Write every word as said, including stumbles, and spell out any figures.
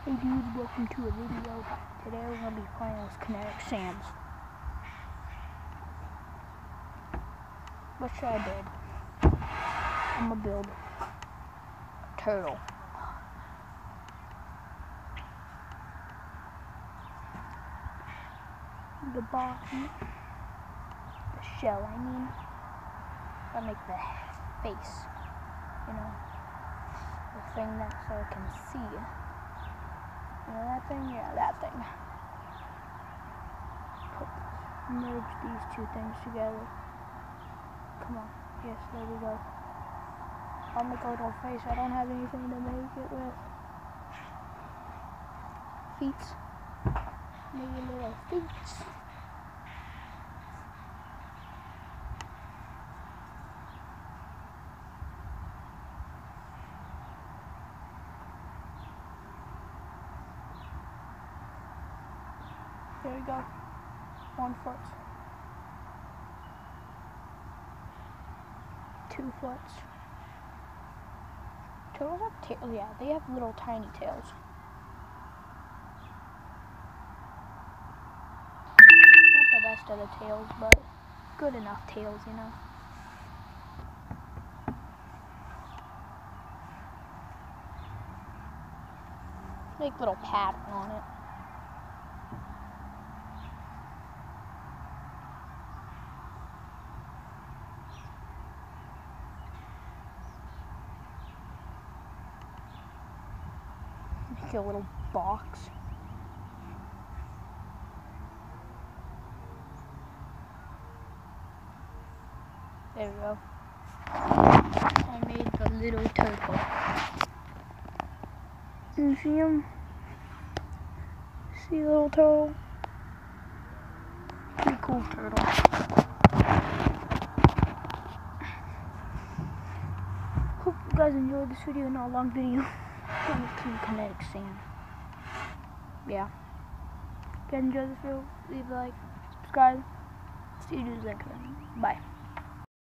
Hey dudes, welcome to a video. Today we're going to be playing with kinetic sands. What should I build? I'm going to build a turtle. The bottom, the shell I mean, I'll make the face, you know, the thing that so I can see. You know that thing? Yeah, that thing. Put, merge these two things together. Come on. Yes, there we go. I'll make a little face. I don't have anything to make it with. Feet. Maybe little feet. There we go. One foot. Two foot. Turtles have tails. Yeah, they have little tiny tails. Not the best of the tails, but good enough tails, you know. Make little pattern on it. Make a little box. There we go. I made the little turtle. You see him? See the little turtle? Pretty cool turtle. Hope you guys enjoyed this video, not a long video. Some kinetic sand. Yeah. If you guys enjoyed this video, leave a like, subscribe. See you next time. Bye.